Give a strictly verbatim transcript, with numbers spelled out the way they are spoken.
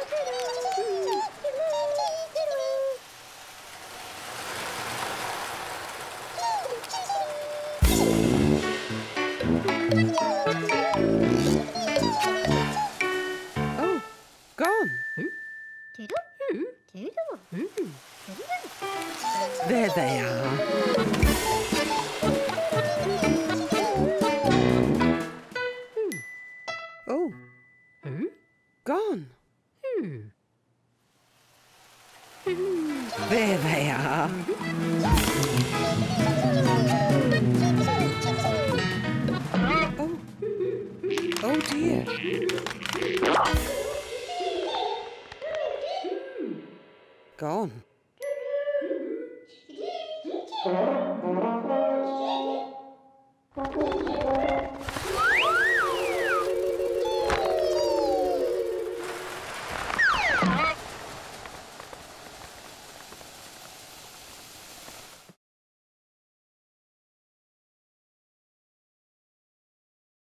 Oh, gone. There they are. Oh, gone. There they are. Oh, oh dear. Gone.